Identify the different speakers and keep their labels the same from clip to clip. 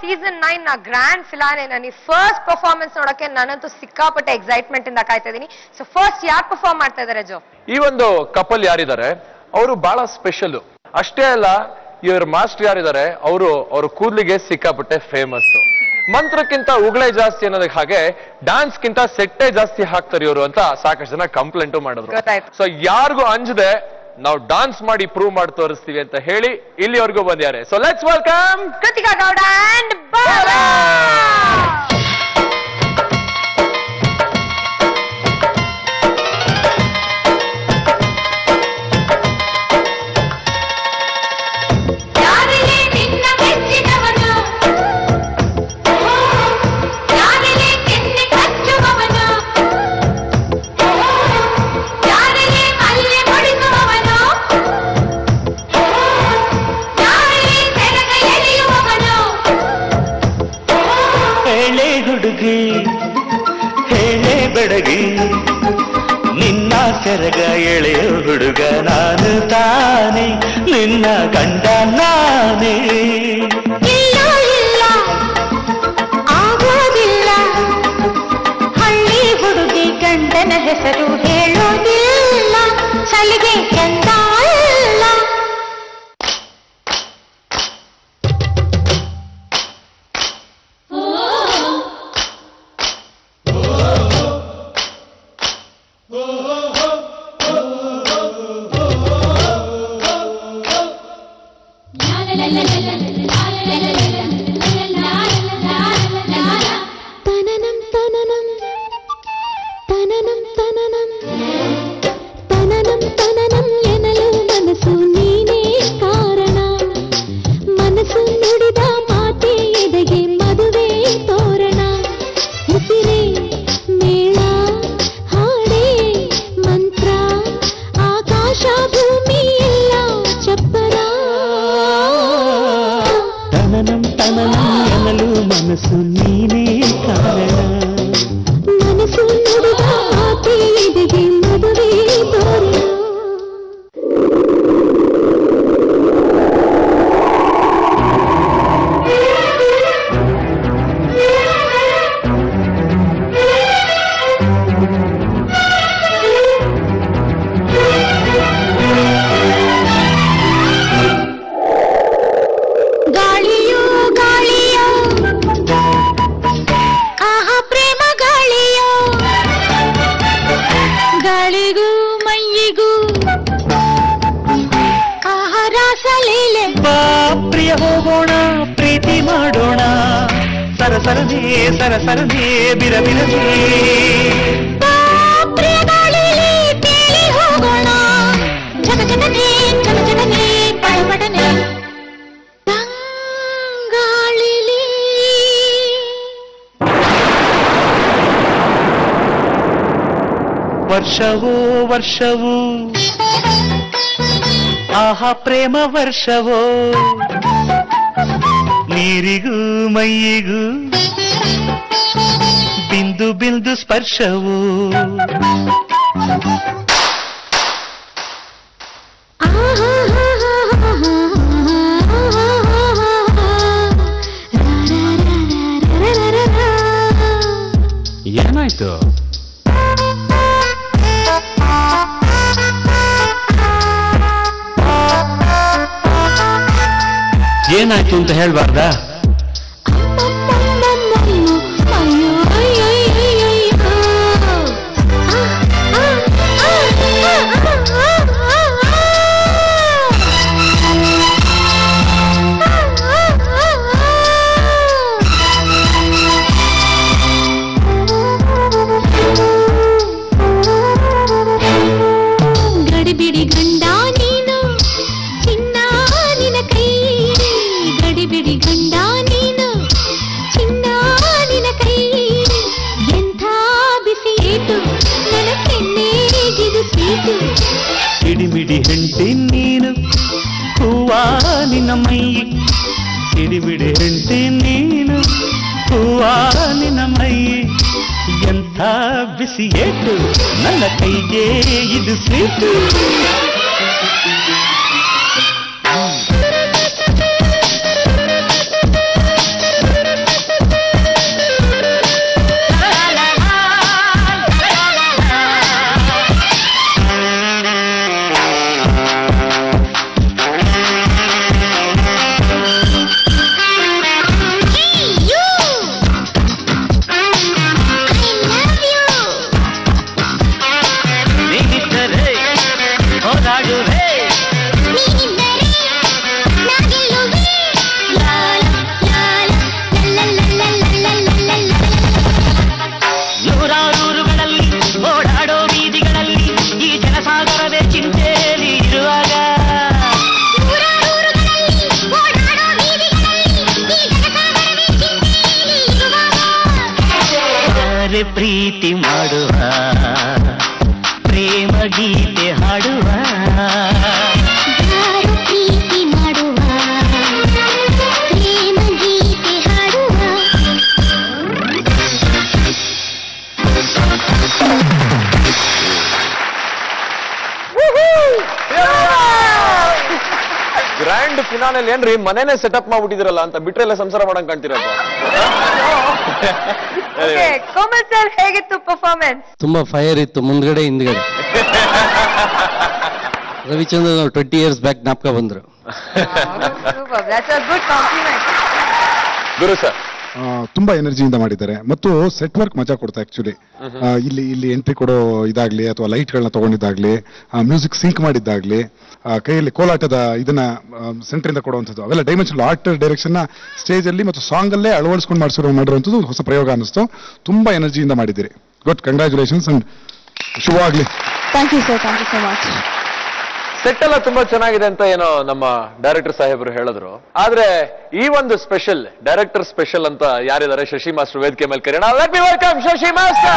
Speaker 1: Season 9 ನ grand finale ನ first performance ನೋಡಕ್ಕೆ ನಾನಂತೂ ಸಿಕ್ಕಾಪಟ್ಟೆ ಎಕ್ಸೈಟ್ಮೆಂಟ್ ಇಂದ ಕಾಯ್ತಾ ಇದೀನಿ. ಸೊ ಫಸ್ಟ್ ಯಾರು ಪರ್ಫಾರ್ಮ್ ಮಾಡ್ತಾ ಇದಾರೆ ಜೋ?
Speaker 2: ಈ ಒಂದು ಕಪಲ್ ಯಾರಿದ್ದಾರೆ ಅವರು ಬಹಳ ಸ್ಪೆಷಲ್. ಅಷ್ಟೇ ಅಲ್ಲ, ಇವ್ರ ಮಾಸ್ಟರ್ ಯಾರಿದ್ದಾರೆ ಅವ್ರ ಕೂದಲಿಗೆ ಸಿಕ್ಕಾಪಟ್ಟೆ ಫೇಮಸ್. ಮಂತ್ರಕ್ಕಿಂತ ಉಗುಳೆ ಜಾಸ್ತಿ ಅನ್ನೋದಕ್ಕೆ ಹಾಗೆ ಡ್ಯಾನ್ಸ್ ಗಿಂತ ಸೆಟ್ಟೆ ಜಾಸ್ತಿ ಹಾಕ್ತಾರೆ ಇವರು ಅಂತ ಸಾಕಷ್ಟು ಜನ ಕಂಪ್ಲೇಂಟು ಮಾಡಿದ್ರು. ಸೊ ಯಾರಿಗೂ ಅಂಜದೆ ನಾವು ಡಾನ್ಸ್ ಮಾಡಿ ಪ್ರೂವ್ ಮಾಡಿ ತೋರಿಸ್ತೀವಿ ಅಂತ ಹೇಳಿ ಇಲ್ಲಿವರೆಗೂ ಬಂದಿದ್ದಾರೆ. So let's welcome
Speaker 1: Krithika Gowda and Bala.
Speaker 3: ಹೇಳೆ ಬೆಡಗಿ ನಿನ್ನ ಸೆರಗ ಎಳೆಯ ಹುಡುಗ ನಾನು ತಾನೆ, ನಿನ್ನ ಗಂಡ ನಾನೇ.
Speaker 4: ಇಲ್ಲ ಇಲ್ಲ ಆಗೋದಿಲ್ಲ, ಹಳ್ಳಿ ಹುಡುಗಿ ಗಂಡನ ಹೆಸರು ಹೇಳೋದಿಲ್ಲ, ಸಲಿಗೆ ಚಂದ ಅಲ್ಲ.
Speaker 3: ಮನಸ್ಸು ನೀನೇ ಕಾರಣ,
Speaker 4: ಮನಸ್ಸು ನುಡಿದ ಮಾತೆ ಎದೆಗೆ ಮದುವೆ ತೋರಣ.
Speaker 3: ಹೋಗೋಣ ಪ್ರೀತಿ ಮಾಡೋಣ, ಸರಸರನೆ ಸರಸರನೆ ಬಿರಬಿರನೆ
Speaker 4: ಹೋಗೋಣ, ಜಗ ಜಗನೆ ಜಗ ಜಗನೆ ಪಡಪಡನೆ ತಂಗಾಳಿಲಿ.
Speaker 3: ವರ್ಷವೋ ವರ್ಷವೂ ಆಹಾ ಪ್ರೇಮ ವರ್ಷವೋ, ನೀರಿಗೂ ಮೈಯಿಗೂ ಬಿಂದು ಬಿಂದು ಸ್ಪರ್ಶವೋ. ಏನಾಯ್ತು? ಏನಾಯ್ತು ಅಂತ ಹೇಳ್ಬಾರ್ದಾ?
Speaker 4: ಗಡಿಬಿಡಿ ಗಂಡ ನೀನು ಚಿನ್ನ ನಿನ ಕೈ, ಗಡಿಬಿಡಿ ಗಂಡ ನೀನು ಚಿನ್ನ ನಿನ ಕೈ, ಎಂಥ ಬಿಸಿ ಏಟು ನನ್ನ ಕೆನ್ನೆಗಿದು ಸೀಟು.
Speaker 3: ಹಿಡಿಮಿಡಿ ಹೆಂಡತಿ ನೀನು ಹೂವ ನಿನ್ನ ಮೈ, ಹಿಡಿಮಿಡಿ ಹೆಂಡತಿ ನೀನು ಹೂವ ನಿನ್ನ ಮೈ, ಎಂಥ ಬಿಸಿ ಏಟು ನನ್ನ ಕೈಗೆ ಇದು ಸೀಟು.
Speaker 2: ಗ್ರ್ಯಾಂಡ್ ಫಿನಾಲ್ ಏನ್ರಿ ಮನೇನೆ ಸೆಟಪ್ ಮಾಡ್ಬಿಟ್ಟಿದಿರಲ್ಲ ಅಂತ ಬಿಟ್ರೆ ಎಲ್ಲ ಸಂಸಾರ ಮಾಡಂಗ್ ಕಾಣ್ತಿರೋದು.
Speaker 1: ಕೋಮಲ್ ಸರ್ ಹೇಗಿತ್ತು ಪರ್ಫಾರ್ಮೆನ್ಸ್?
Speaker 5: ತುಂಬಾ ಫೈರ್ ಇತ್ತು ಮುಂದ್ಗಡೆ ಹಿಂದ್ಗಡೆ. ರವಿಚಂದ್ರನ್ 20 years ಬ್ಯಾಕ್ ಜ್ಞಾಪಕ ಬಂದ್ರು.
Speaker 2: ಗುರು ಸರ್
Speaker 6: ತುಂಬಾ ಎನರ್ಜಿಯಿಂದ ಮಾಡಿದ್ದಾರೆ ಮತ್ತು ಸೆಟ್ ವರ್ಕ್ ಮಜಾ ಕೊಡ್ತಾ ಆಕ್ಚುಲಿ. ಇಲ್ಲಿ ಎಂಟ್ರಿ ಕೊಡೋ ಇದಾಗ್ಲಿ ಅಥವಾ ಲೈಟ್ಗಳನ್ನ ತಗೊಂಡಿದ್ದಾಗ್ಲಿ, ಮ್ಯೂಸಿಕ್ ಸಿಂಕ್ ಮಾಡಿದ್ದಾಗ್ಲಿ, ಕೈಯಲ್ಲಿ ಕೋಲಾಟದ ಇದನ್ನ ಸೆಂಟರ್ ಇಂದ ಕೊಡುವಂಥದ್ದು, ಅವೆಲ್ಲ ಡೈಮೆನ್ಷನ್ ಆರ್ಟ್ ಡೈರೆಕ್ಷನ್ ನ ಸ್ಟೇಜ್ ಅಲ್ಲಿ ಮತ್ತು ಸಾಂಗ್ ಅಲ್ಲೇ ಅಳವಡಿಸ್ಕೊಂಡು ಮಾಡಿರುವಂಥದ್ದು ಹೊಸ ಪ್ರಯೋಗ ಅನ್ನಿಸ್ತು. ತುಂಬಾ ಎನರ್ಜಿಯಿಂದ ಮಾಡಿದ್ದೀರಿ. ಗುಡ್, ಕಂಗ್ರಾಚುಲೇಷನ್ಸ್ ಅಂಡ್ ಶುಭವಾಗ್ಲಿ.
Speaker 7: Thank you sir, thank you so much.
Speaker 2: Set ಎಲ್ಲ ತುಂಬಾ ಚೆನ್ನಾಗಿದೆ ಅಂತ ಏನೋ ನಮ್ಮ ಡೈರೆಕ್ಟರ್ ಸಾಹೇಬರು ಹೇಳಿದ್ರು. ಆದ್ರೆ ಈ ಒಂದು ಸ್ಪೆಷಲ್ ಡೈರೆಕ್ಟರ್ ಸ್ಪೆಷಲ್ ಅಂತ ಯಾರಿದ್ದಾರೆ ಶಶಿ ಮಾಸ್ಟರ್ ವೇದಿಕೆ ಮೇಲೆ ಕರೆಯೋಣ. Let me welcome Shashi master.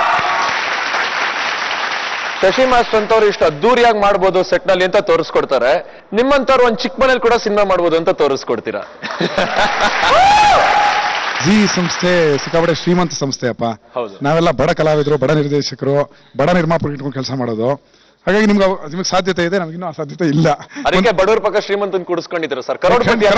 Speaker 2: Shashi master ಅಂತವ್ರು ಇಷ್ಟು ಅದ್ದೂರಿಯಾಗಿ ಮಾಡ್ಬೋದು ಸೆಟ್ ನಲ್ಲಿ ಅಂತ ತೋರಿಸ್ಕೊಡ್ತಾರೆ. ನಿಮ್ಮಂತವ್ರು ಒಂದ್ ಚಿಕ್ಕ ಮನೇಲಿ ಕೂಡ ಸಿನಿಮಾ ಮಾಡ್ಬೋದು ಅಂತ ತೋರಿಸ್ಕೊಡ್ತೀರಾ.
Speaker 6: ಜಿ ಸಂಸ್ಥೆ ಸಿಕ್ಕಾಪಟ್ಟೆ ಶ್ರೀಮಂತ ಸಂಸ್ಥೆ ಅಪ್ಪ. ನಾವೆಲ್ಲ ಬಡ ಕಲಾವಿದರು, ಬಡ ನಿರ್ದೇಶಕರು, ಬಡ ನಿರ್ಮಾಪಕರು ಇಟ್ಕೊಂಡು ಕೆಲಸ ಮಾಡೋದು. ಹಾಗಾಗಿ ನಿಮ್ಗೆ ಸಾಧ್ಯತೆ ಇದೆ, ನಮಗಿನ್ನೂ ಆ ಸಾಧ್ಯತೆ ಇಲ್ಲ.
Speaker 2: ಅದಕ್ಕೆ ಬಡವ್ರ ಪಕ್ಕ ಶ್ರೀಮಂತನ್ ಕೂಡಿಸ್ಕೊಂಡಿದ್ದೀರಾ ಸರ್. ಕರೋಡ್ಪತಿ.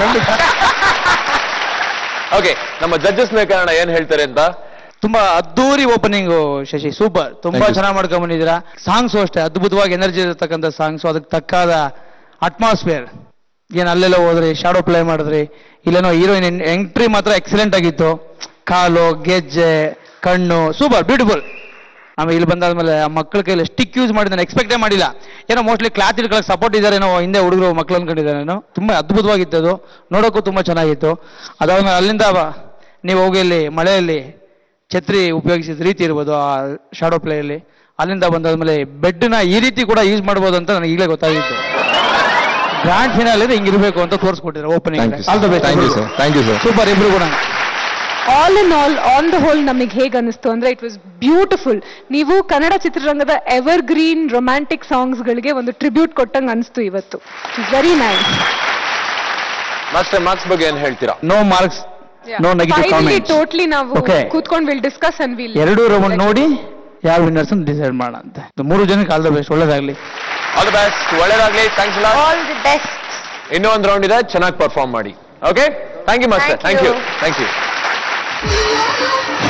Speaker 2: ಓಕೆ, ನಮ್ಮ ಜಡ್ಜಸ್ ಕಾರಣ ಏನ್ ಹೇಳ್ತಾರೆ ಅಂತ.
Speaker 8: ತುಂಬಾ ಅದ್ದೂರಿ ಓಪನಿಂಗ್ ಶಶಿ, ಸೂಪರ್, ತುಂಬಾ ಚೆನ್ನಾಗಿ ಮಾಡ್ಕೊಂಡ್ ಬಂದಿದ್ದೀರಾ. ಸಾಂಗ್ಸು ಅಷ್ಟೇ ಅದ್ಭುತವಾಗಿ ಎನರ್ಜಿ ಇರತಕ್ಕಂಥ ಸಾಂಗ್ಸು, ಅದಕ್ಕೆ ತಕ್ಕಾದ ಅಟ್ಮಾಸ್ಫಿಯರ್. ಏನ್ ಅಲ್ಲೆಲ್ಲ ಹೋದ್ರಿ, ಶಾಡೋ ಪ್ಲೇ ಮಾಡಿದ್ರಿ, ಇಲ್ಲೇನೋ ಹೀರೋಯಿನ್ ಎಂಟ್ರಿ ಮಾತ್ರ ಎಕ್ಸಲೆಂಟ್ ಆಗಿತ್ತು. ಕಾಲು, ಗೆಜ್ಜೆ, ಕಣ್ಣು ಸೂಪರ್ ಬ್ಯೂಟಿಫುಲ್. ಆಮೇಲೆ ಇಲ್ಲಿ ಬಂದಾದ್ಮೇಲೆ ಆ ಮಕ್ಕಳ ಕೈಯಲ್ಲಿ ಸ್ಟಿಕ್ ಯೂಸ್ ಮಾಡಿ ನಾನು ಎಕ್ಸ್ಪೆಕ್ಟೇ ಮಾಡಿಲ್ಲ. ಏನೋ ಮೋಸ್ಟ್ಲಿ ಕ್ಲಾತ್ ಇಟ್ಕೊಳ್ಳೋಕೆ ಸಪೋರ್ಟ್ ಇದ್ದಾರೆ, ಏನೋ ಹಿಂದೆ ಹುಡುಗರು ಮಕ್ಕಳು ಅನ್ಕೊಂಡಿದ್ದಾರೆ. ತುಂಬಾ ಅದ್ಭುತವಾಗಿತ್ತು ಅದು, ನೋಡೋಕ್ಕೂ ತುಂಬಾ ಚೆನ್ನಾಗಿತ್ತು. ಅದಾದ್ಮೇಲೆ ಅಲ್ಲಿಂದ ನೀವು ಹೋಗಿ ಅಲ್ಲಿ ಮಳೆಯಲ್ಲಿ ಛತ್ರಿ ಉಪಯೋಗಿಸಿದ ರೀತಿ ಇರ್ಬೋದು ಆ ಶಾಡೋ ಪ್ಲೇಯಲ್ಲಿ. ಅಲ್ಲಿಂದ ಬಂದಾದ್ಮೇಲೆ ಬೆಡ್ನ ಈ ರೀತಿ ಕೂಡ ಯೂಸ್ ಮಾಡ್ಬೋದು ಅಂತ ನನಗೆ ಈಗಲೇ ಗೊತ್ತಾಗಿತ್ತು. ಗ್ರ್ಯಾಂಡ್ ಫಿನಾಲ್ ಇದೆ, ಹಿಂಗಿರ್ಬೇಕು ಅಂತ ತೋರಿಸ್ಕೊಟ್ಟಿದ್ದಾರೆ opening. All the best.
Speaker 6: Thank you sir.
Speaker 8: Super ಇಬ್ರು ಕೂಡ.
Speaker 7: All in on the whole ನಮಗೆ ಹೇಗೆ ಅನಿಸ್ತು ಅಂದ್ರೆ ಇಟ್ ವಾಸ್ ಬ್ಯೂಟಿಫುಲ್. ನೀವು ಕನ್ನಡ ಚಿತ್ರರಂಗದ ಎವರ್ ಗ್ರೀನ್ ರೊಮ್ಯಾಂಟಿಕ್ ಸಾಂಗ್ಸ್ ಗಳಿಗೆ ಒಂದು ಟ್ರಿಬ್ಯೂಟ್ ಕೊಟ್ಟಂಗೆ ಅನಿಸ್ತು ಇವತ್ತು. Very nice.
Speaker 2: ಮಾಸ್ಟರ್ ಮಾರ್ಕ್ಸ್ ಬಗ್ಗೆ ಏನ್ ಹೇಳ್ತೀರಾ?
Speaker 8: No marks, no negative comments.
Speaker 7: Totally ನಾವು ಕೂತ್ಕೊಂಡು ವಿಲ್ ಡಿಸ್ಕಸ್ ಅಂಡ್ ವಿಲ್
Speaker 8: ಎರಡು ರೌಂಡ್ ನೋಡಿ ಯಾವ ವಿನ್ನರ್ಸ್ ಅಂತ ಡಿಸೈಡ್ ಮಾಡೋಣ ಅಂತ. 3 ಜನಕ್ಕೆ ಆಲ್ ದ ಬೆಸ್ಟ್, ಒಳ್ಳೇದಾಗ್ಲಿ.
Speaker 2: ಆಲ್ ದ ಬೆಸ್ಟ್, ಒಳ್ಳೇದಾಗ್ಲಿ. Thanks a lot.
Speaker 1: All the best.
Speaker 2: ಇನ್ನೂ ಒಂದು ರೌಂಡ್ ಇದೆ, ಚೆನ್ನಾಗಿ ಪರ್ಫಾರ್ಮ್ ಮಾಡಿ. Okay, thank you master. Thank you.